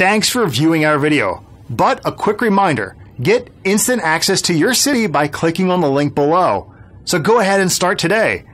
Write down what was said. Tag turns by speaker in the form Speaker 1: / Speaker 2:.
Speaker 1: Thanks for viewing our video. But a quick reminder, get instant access to your city by clicking on the link below. So go ahead and start today.